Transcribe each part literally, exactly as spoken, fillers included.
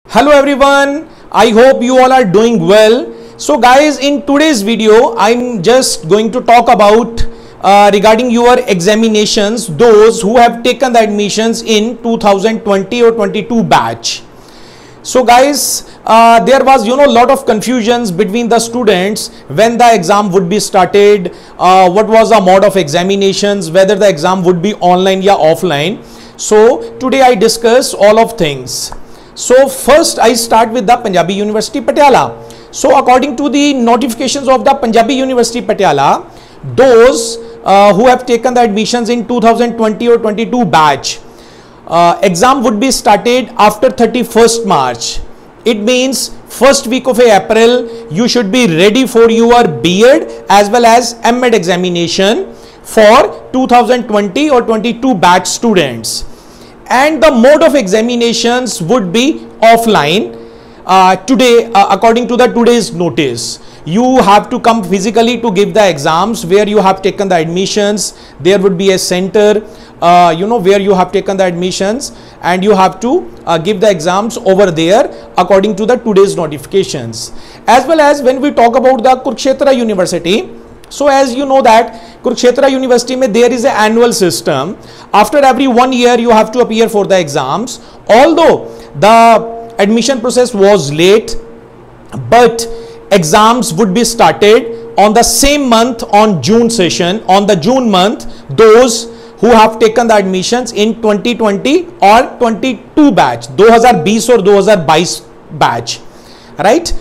Hello everyone, I hope you all are doing well. So guys, in today's video I'm just going to talk about uh, regarding your examinations, those who have taken the admissions in two thousand twenty or twenty-two batch. So guys, uh, there was you know lot of confusions between the students when the exam would be started, uh, what was the mode of examinations, whether the exam would be online or offline. So today I discuss all of things. So first I start with the Punjabi University Patiala. So according to the notifications of the Punjabi University Patiala, those uh, who have taken the admissions in two thousand twenty or twenty-two batch, uh, exam would be started after thirty-first March. It means first week of April you should be ready for your B Ed as well as M Ed examination for two thousand twenty or twenty-two batch students. And the mode of examinations would be offline. Uh, today, uh, according to the today's notice, you have to come physically to give the exams where you have taken the admissions. There would be a center, uh, you know, where you have taken the admissions, and you have to uh, give the exams over there according to the today's notifications. As well as when we talk about the Kurukshetra University, so as you know that Kurukshetra University mein there is an annual system. After every one year you have to appear for the exams. Although the admission process was late, but exams would be started on the same month on June session. On the June month, those who have taken the admissions in twenty twenty or twenty-two batch, twenty twenty or twenty twenty-two batch, right?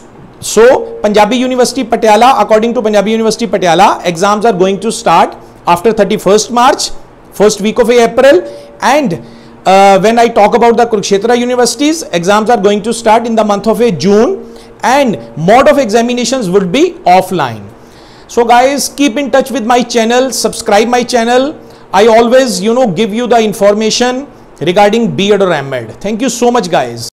So Punjabi University Patiala, according to Punjabi University Patiala, exams are going to start after thirty-first March, first week of April, and uh, when I talk about the Kurukshetra universities, exams are going to start in the month of June, and mode of examinations will be offline. So guys, keep in touch with my channel, subscribe my channel. I always you know give you the information regarding B Ed or M Ed. Thank you so much guys.